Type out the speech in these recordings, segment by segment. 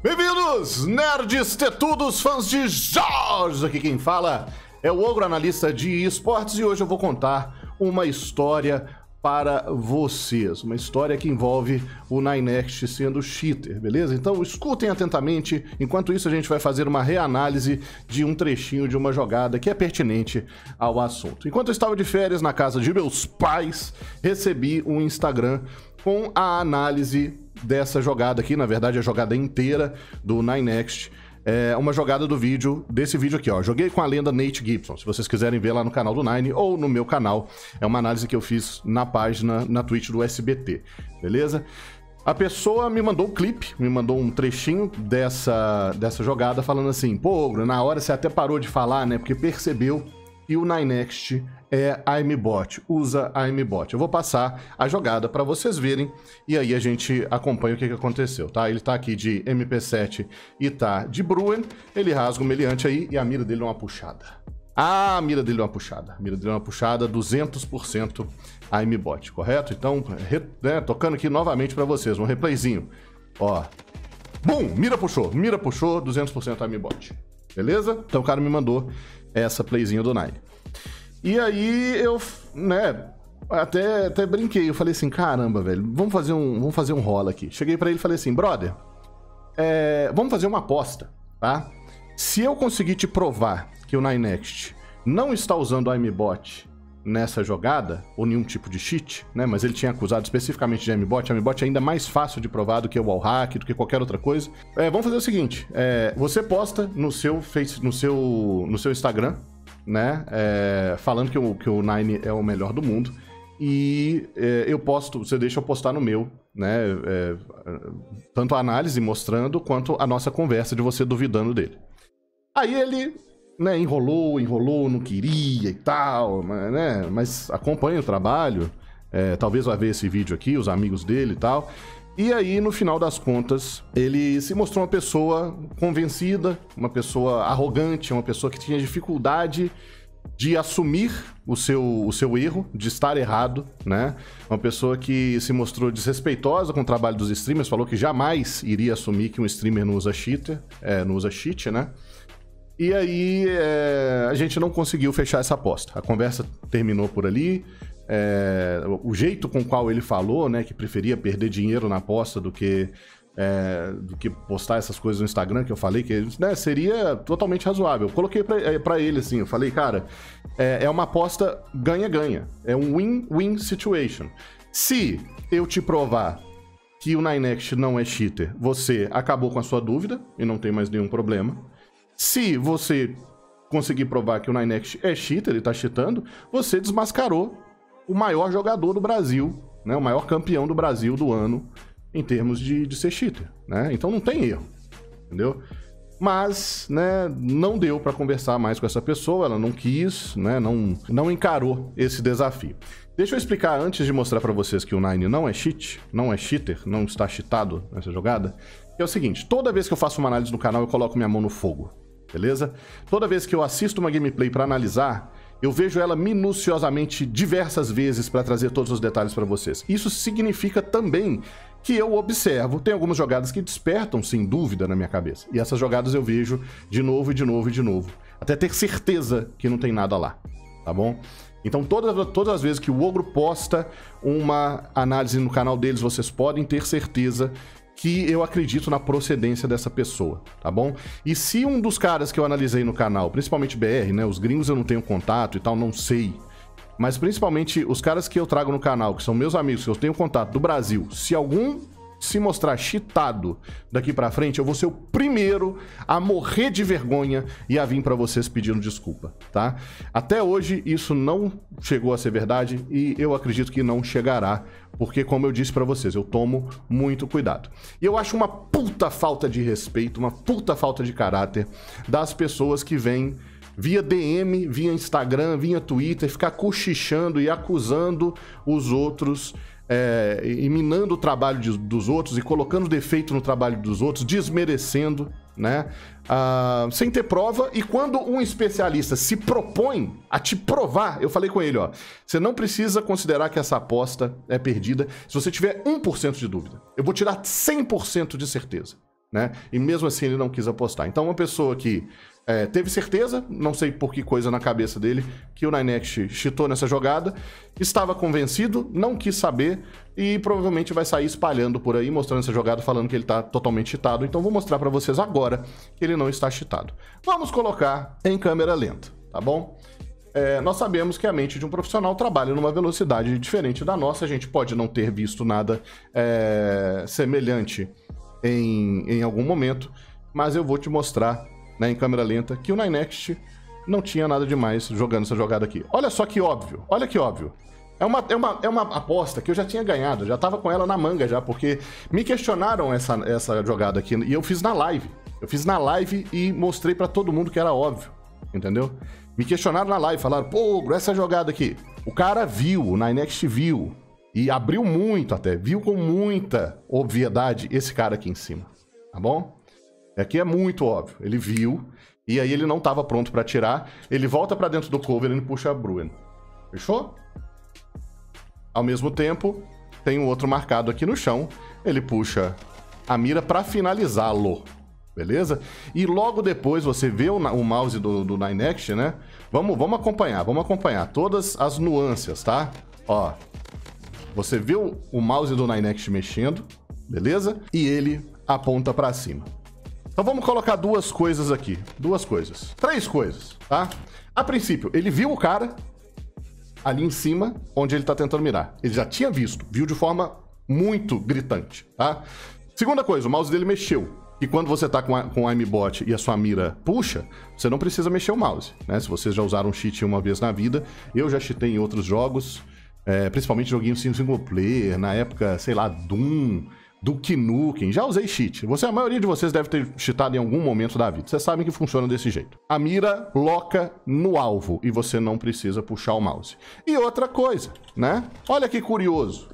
Bem-vindos, nerds, tetudos, fãs de jogos! Aqui quem fala é o Ogro, analista de esportes, e hoje eu vou contar uma história para vocês. Uma história que envolve o Ninext sendo cheater, beleza? Então escutem atentamente, enquanto isso a gente vai fazer uma reanálise de um trechinho de uma jogada que é pertinente ao assunto. Enquanto eu estava de férias na casa de meus pais, recebi um Instagram com a análise dessa jogada aqui, na verdade a jogada inteira do Ninext. É uma jogada do vídeo, desse vídeo aqui, ó. Joguei com a lenda Nate Gibson. Se vocês quiserem ver lá no canal do Nine ou no meu canal, é uma análise que eu fiz na página, na Twitch do SBT, beleza? A pessoa me mandou um clipe, me mandou um trechinho dessa jogada falando assim: pô, Ogro, na hora você até parou de falar, né? Porque percebeu que o Ninext é aimbot, usa aimbot. Eu vou passar a jogada para vocês verem e aí a gente acompanha o que aconteceu, tá? Ele tá aqui de MP7 e tá de Bruen, ele rasga o meliante aí e a mira dele é uma puxada. A mira dele é uma puxada. A mira dele é uma puxada, 200% aimbot, correto? Então, tocando aqui novamente para vocês, um replayzinho. Ó, bum, mira puxou, 200% aimbot. Beleza? Então o cara me mandou essa playzinha do Nine. E aí eu, até brinquei, eu falei assim, caramba, velho, vamos fazer um rola aqui. Cheguei pra ele e falei assim, brother, vamos fazer uma aposta, tá? Se eu conseguir te provar que o Ninext não está usando aimbot nessa jogada, ou nenhum tipo de cheat, né, mas ele tinha acusado especificamente de aimbot é ainda mais fácil de provar do que o wallhack, do que qualquer outra coisa. Vamos fazer o seguinte, você posta no seu Instagram, né, falando que o Nine é o melhor do mundo, e você deixa eu postar no meu, né, tanto a análise mostrando, quanto a nossa conversa de você duvidando dele. Aí ele, né, enrolou, não queria e tal, né, mas acompanha o trabalho, talvez vai ver esse vídeo aqui, os amigos dele e tal. E aí, no final das contas, ele se mostrou uma pessoa convencida, uma pessoa arrogante, uma pessoa que tinha dificuldade de assumir o seu erro, de estar errado, né? Uma pessoa que se mostrou desrespeitosa com o trabalho dos streamers, falou que jamais iria assumir que um streamer não usa cheat, né? E aí, a gente não conseguiu fechar essa aposta. A conversa terminou por ali. O jeito com o qual ele falou, né, que preferia perder dinheiro na aposta do que postar essas coisas no Instagram, que eu falei que, né, seria totalmente razoável. Eu coloquei pra ele assim, eu falei, cara, é uma aposta ganha-ganha, é um win-win situation. Se eu te provar que o Ninext não é cheater, você acabou com a sua dúvida e não tem mais nenhum problema. Se você conseguir provar que o Ninext é cheater, ele tá cheatando, você desmascarou o maior jogador do Brasil, né, o maior campeão do Brasil do ano, em termos de ser cheater, né? Então não tem erro, entendeu? Mas, né, não deu para conversar mais com essa pessoa, ela não quis, né, não encarou esse desafio. Deixa eu explicar, antes de mostrar para vocês que o Nine não é cheater, não está cheatado nessa jogada, que é o seguinte, toda vez que eu faço uma análise no canal, eu coloco minha mão no fogo, beleza? Toda vez que eu assisto uma gameplay para analisar, eu vejo ela minuciosamente diversas vezes para trazer todos os detalhes para vocês. Isso significa também que eu observo, tem algumas jogadas que despertam, sem dúvida, na minha cabeça. E essas jogadas eu vejo de novo, até ter certeza que não tem nada lá, tá bom? Então todas as vezes que o Ogro posta uma análise no canal deles, vocês podem ter certeza que eu acredito na procedência dessa pessoa, tá bom? E se um dos caras que eu analisei no canal, principalmente BR, né, os gringos eu não tenho contato e tal, não sei, mas principalmente os caras que eu trago no canal, que são meus amigos, que eu tenho contato do Brasil, se algum se mostrar cheatado daqui pra frente, eu vou ser o primeiro a morrer de vergonha e a vir pra vocês pedindo desculpa, tá? Até hoje isso não chegou a ser verdade e eu acredito que não chegará, porque, como eu disse pra vocês, eu tomo muito cuidado. E eu acho uma puta falta de respeito, uma puta falta de caráter das pessoas que vêm via DM, via Instagram, via Twitter, ficar cochichando e acusando os outros, e minando o trabalho dos outros e colocando defeito no trabalho dos outros, desmerecendo, né? Sem ter prova. E quando um especialista se propõe a te provar, eu falei com ele, ó, você não precisa considerar que essa aposta é perdida se você tiver 1% de dúvida. Eu vou tirar 100% de certeza, né? E mesmo assim ele não quis apostar. Então uma pessoa que teve certeza, não sei por que coisa na cabeça dele, que o Ninext cheatou nessa jogada, estava convencido, não quis saber e provavelmente vai sair espalhando por aí, mostrando essa jogada, falando que ele está totalmente cheatado. Então vou mostrar para vocês agora que ele não está cheatado. Vamos colocar em câmera lenta, tá bom? Nós sabemos que a mente de um profissional trabalha numa velocidade diferente da nossa. A gente pode não ter visto nada semelhante em algum momento, mas eu vou te mostrar, né, em câmera lenta, que o Ninext não tinha nada demais jogando essa jogada aqui. Olha só que óbvio, olha que óbvio. É uma aposta que eu já tinha ganhado, já tava com ela na manga já, porque me questionaram essa jogada aqui, e eu fiz na live. Eu fiz na live e mostrei pra todo mundo que era óbvio, entendeu? Me questionaram na live, falaram, pô, essa jogada aqui. O cara viu, o Ninext viu, e abriu muito até, viu com muita obviedade esse cara aqui em cima, tá bom? Aqui é muito óbvio, ele viu, e aí ele não estava pronto para atirar, ele volta para dentro do cover e puxa a Bruen. Fechou? Ao mesmo tempo, tem um outro marcado aqui no chão, ele puxa a mira para finalizá-lo, beleza? E logo depois você vê o mouse do Ninext, né? Vamos acompanhar todas as nuances, tá? Ó, você vê o mouse do Ninext mexendo, beleza? E ele aponta para cima. Então vamos colocar duas coisas aqui. Três coisas, tá? A princípio, ele viu o cara ali em cima, onde ele tá tentando mirar. Ele já tinha visto, viu de forma muito gritante, tá? Segunda coisa, o mouse dele mexeu. E quando você tá com o aimbot e a sua mira puxa, você não precisa mexer o mouse, né? Se vocês já usaram cheat uma vez na vida, eu já cheatei em outros jogos, principalmente joguinhos single player, na época, sei lá, Doom, Duke Nukem, já usei cheat. A maioria de vocês deve ter cheatado em algum momento da vida. Vocês sabem que funciona desse jeito. A mira loca no alvo e você não precisa puxar o mouse. E outra coisa, né? Olha que curioso.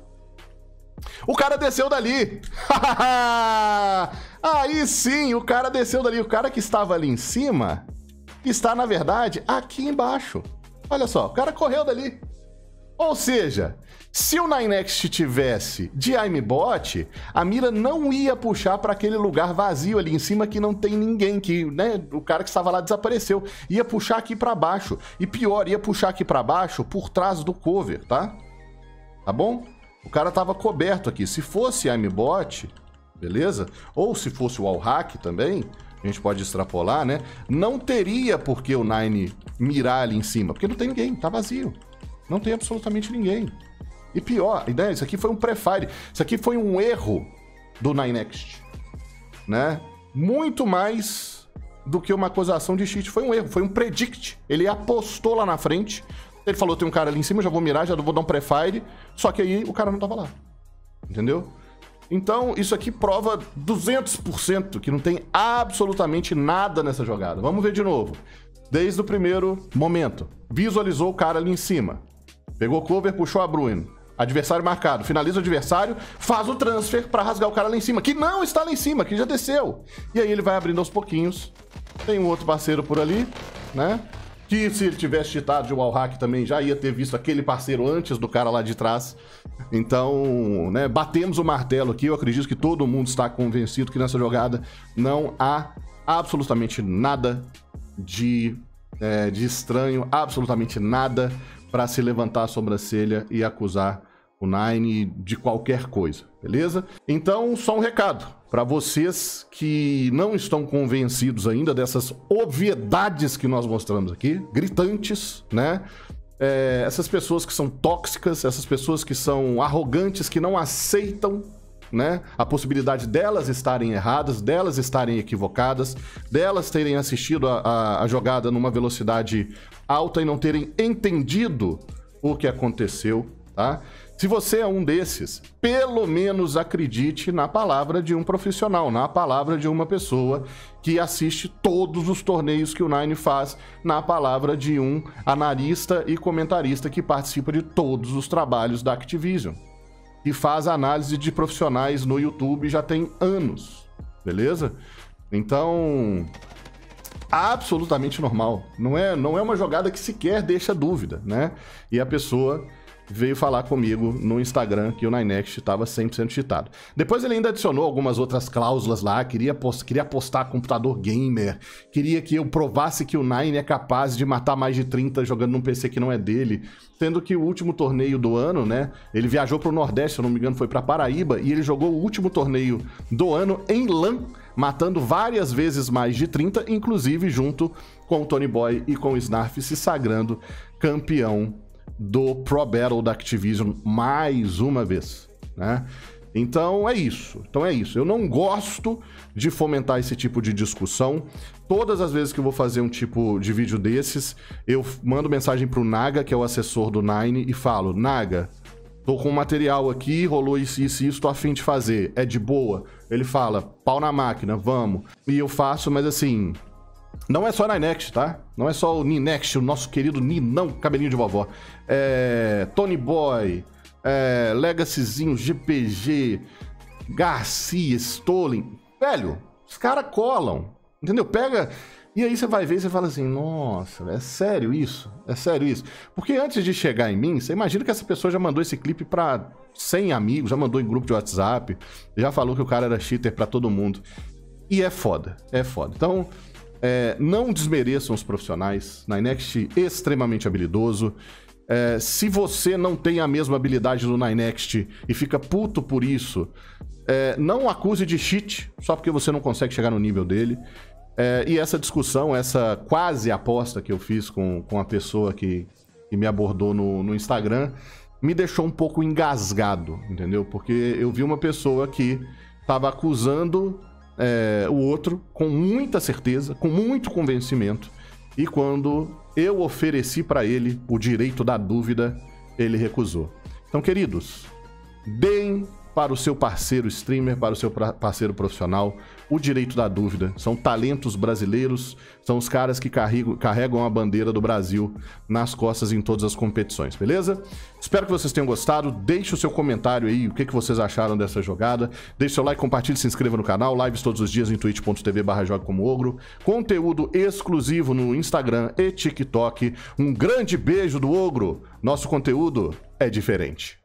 O cara desceu dali. Aí sim, o cara desceu dali. O cara que estava ali em cima está, na verdade, aqui embaixo. Olha só, o cara correu dali. Ou seja, se o Ninext tivesse de aimbot, a mira não ia puxar para aquele lugar vazio ali em cima que não tem ninguém, que, né, o cara que estava lá desapareceu. Ia puxar aqui para baixo. E pior, ia puxar aqui para baixo por trás do cover, tá? Tá bom? O cara tava coberto aqui. Se fosse aimbot, beleza? Ou se fosse o wallhack também, a gente pode extrapolar, né? Não teria por que o Nine mirar ali em cima, porque não tem ninguém, tá vazio. Não tem absolutamente ninguém. E pior, né? Isso aqui foi um prefire. Isso aqui foi um erro do Ninext, né? Muito mais do que uma acusação de cheat. Foi um erro, foi um predict. Ele apostou lá na frente. Ele falou, tem um cara ali em cima, já vou mirar, já vou dar um prefire. Só que aí o cara não tava lá. Entendeu? Então, isso aqui prova 200% que não tem absolutamente nada nessa jogada. Vamos ver de novo. Desde o primeiro momento. Visualizou o cara ali em cima. Pegou o cover, puxou a Bruen. Adversário marcado. Finaliza o adversário, faz o transfer pra rasgar o cara lá em cima. Que não está lá em cima, que já desceu. E aí ele vai abrindo aos pouquinhos. Tem um outro parceiro por ali, né? Que se ele tivesse cheatado de wallhack também já ia ter visto aquele parceiro antes do cara lá de trás. Então, né, batemos o martelo aqui. Eu acredito que todo mundo está convencido que nessa jogada não há absolutamente nada de estranho, absolutamente nada para se levantar a sobrancelha e acusar o Nine de qualquer coisa, beleza? Então, só um recado para vocês que não estão convencidos ainda dessas obviedades que nós mostramos aqui, gritantes, né? Essas pessoas que são tóxicas, essas pessoas que são arrogantes, que não aceitam, né, a possibilidade delas estarem erradas, delas estarem equivocadas, delas terem assistido a jogada numa velocidade alta e não terem entendido o que aconteceu, tá? Se você é um desses, pelo menos acredite na palavra de um profissional, na palavra de uma pessoa que assiste todos os torneios que o Nine faz, na palavra de um analista e comentarista que participa de todos os trabalhos da Activision, que faz análise de profissionais no YouTube já tem anos, beleza? Então, absolutamente normal. Não é uma jogada que sequer deixa dúvida, né? E a pessoa veio falar comigo no Instagram que o Ninext estava 100% cheatado. Depois ele ainda adicionou algumas outras cláusulas lá, queria apostar computador gamer, queria que eu provasse que o Nine é capaz de matar mais de 30 jogando num PC que não é dele, sendo que o último torneio do ano, né, ele viajou pro Nordeste, se eu não me engano foi pra Paraíba, e ele jogou o último torneio do ano em LAN, matando várias vezes mais de 30, inclusive junto com o Tony Boy e com o Snarf se sagrando campeão do Pro Battle da Activision mais uma vez, né? Então é isso. Eu não gosto de fomentar esse tipo de discussão. Todas as vezes que eu vou fazer um tipo de vídeo desses, eu mando mensagem pro Naga, que é o assessor do Nine, e falo: Naga, tô com um material aqui, rolou isso e isso, tô a fim de fazer. É de boa? Ele fala: pau na máquina, vamos. E eu faço, mas assim... Não é só Ninext, tá? Não é só o Ninext, o nosso querido Ninão, cabelinho de vovó. Tony Boy, Legacyzinho, GPG, Garcia, Stolen. Velho, os caras colam, entendeu? Pega... E aí você vai ver e você fala assim, nossa, é sério isso? É sério isso? Porque antes de chegar em mim, você imagina que essa pessoa já mandou esse clipe pra 100 amigos, já mandou em grupo de WhatsApp, já falou que o cara era cheater pra todo mundo. E é foda, é foda. Então... não desmereçam os profissionais. Ninext extremamente habilidoso. Se você não tem a mesma habilidade do Ninext e fica puto por isso, não acuse de cheat só porque você não consegue chegar no nível dele. E essa discussão, essa quase aposta que eu fiz com a pessoa que me abordou no Instagram, me deixou um pouco engasgado, entendeu? Porque eu vi uma pessoa que estava acusando... o outro com muita certeza, com muito convencimento, e quando eu ofereci para ele o direito da dúvida, ele recusou. Então, queridos, deem para o seu parceiro streamer, para o seu parceiro profissional, o direito da dúvida. São talentos brasileiros, são os caras que carregam a bandeira do Brasil nas costas em todas as competições, beleza? Espero que vocês tenham gostado, deixe o seu comentário aí, o que vocês acharam dessa jogada, deixe seu like, compartilhe, se inscreva no canal, lives todos os dias em twitch.tv/jogacomoogro, conteúdo exclusivo no Instagram e TikTok. Um grande beijo do Ogro, nosso conteúdo é diferente.